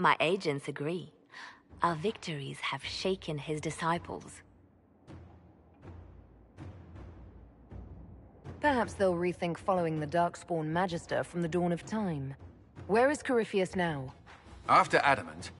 My agents agree. Our victories have shaken his disciples. Perhaps they'll rethink following the Darkspawn Magister from the dawn of time. Where is Corypheus now? After Adamant,